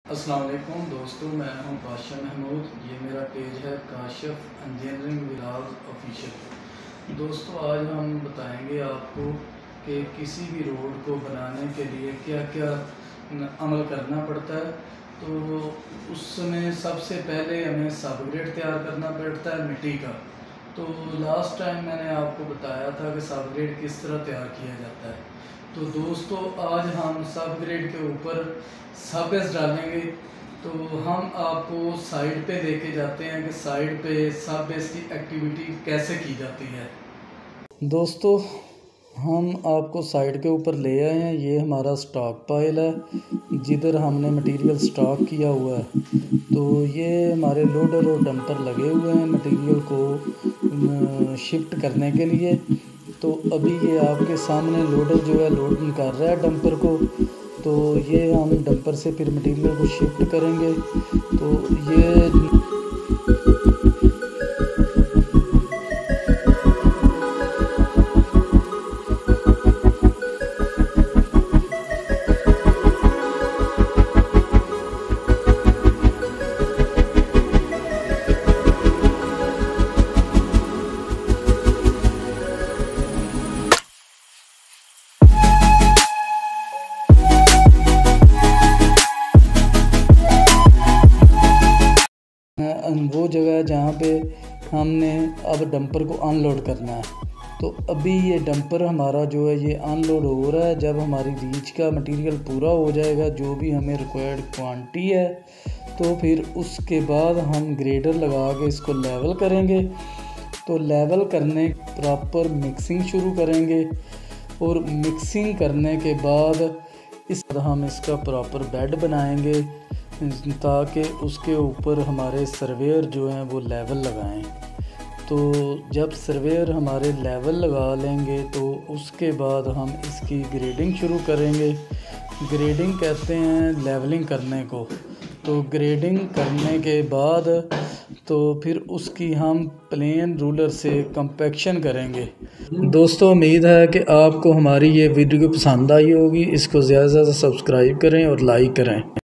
अस्सलाम वालेकुम दोस्तों, मैं हूं काशिफ महमूद। ये मेरा पेज है काशिफ इंजीनियरिंग व्लॉग्स ऑफिशियल। दोस्तों, आज हम बताएंगे आपको कि किसी भी रोड को बनाने के लिए क्या क्या अमल करना पड़ता है। तो उसमें सबसे पहले हमें सबग्रेड तैयार करना पड़ता है मिट्टी का। तो लास्ट टाइम मैंने आपको बताया था कि सबग्रेड किस तरह तैयार किया जाता है। तो दोस्तों, आज हम सबग्रेड के ऊपर सबबेस डालेंगे। तो हम आपको साइड पे लेके जाते हैं कि साइड पे सबबेस की एक्टिविटी कैसे की जाती है। दोस्तों, हम आपको साइड के ऊपर ले आए हैं। ये हमारा स्टॉक पाइल है जिधर हमने मटेरियल स्टॉक किया हुआ है। तो ये हमारे लोडर और डंपर लगे हुए हैं मटेरियल को शिफ्ट करने के लिए। तो अभी ये आपके सामने लोडर जो है लोड निकाल रहा है डंपर को। तो ये हम डंपर से फिर मटेरियल को शिफ्ट करेंगे। तो ये वो जगह है जहाँ पे हमने अब डंपर को अनलोड करना है। तो अभी ये डंपर हमारा जो है ये अनलोड हो रहा है। जब हमारी रीच का मटेरियल पूरा हो जाएगा, जो भी हमें रिक्वायर्ड क्वांटिटी है, तो फिर उसके बाद हम ग्रेडर लगा के इसको लेवल करेंगे। तो लेवल करने प्रॉपर मिक्सिंग शुरू करेंगे और मिक्सिंग करने के बाद हम इसका प्रॉपर बेड बनाएंगे ताकि उसके ऊपर हमारे सर्वेयर जो हैं वो लेवल लगाएं। तो जब सर्वेयर हमारे लेवल लगा लेंगे तो उसके बाद हम इसकी ग्रेडिंग शुरू करेंगे। ग्रेडिंग कहते हैं लेवलिंग करने को। तो ग्रेडिंग करने के बाद तो फिर उसकी हम प्लेन रूलर से कंपैक्शन करेंगे। दोस्तों, उम्मीद है कि आपको हमारी ये वीडियो पसंद आई होगी। इसको ज़्यादा से ज़्यादा सब्सक्राइब करें और लाइक करें।